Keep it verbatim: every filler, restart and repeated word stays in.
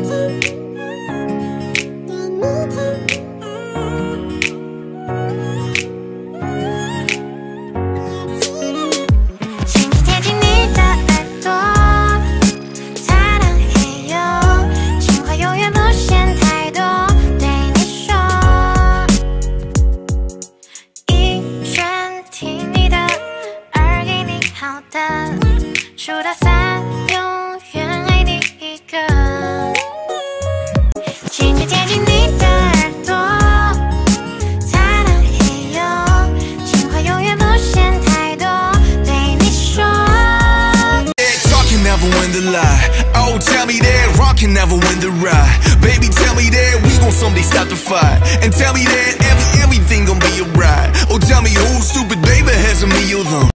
数到三，永远爱你一个。轻轻贴近你的耳朵，擦亮黑夜，情话永远不嫌太多，对你说。Talk can never win the lie. Oh, tell me that rock can never win the ride. Baby, tell me that we gon' someday stop the fight, and tell me that every everything gon' be alright. Oh, tell me who's stupid, baby, has a meal though.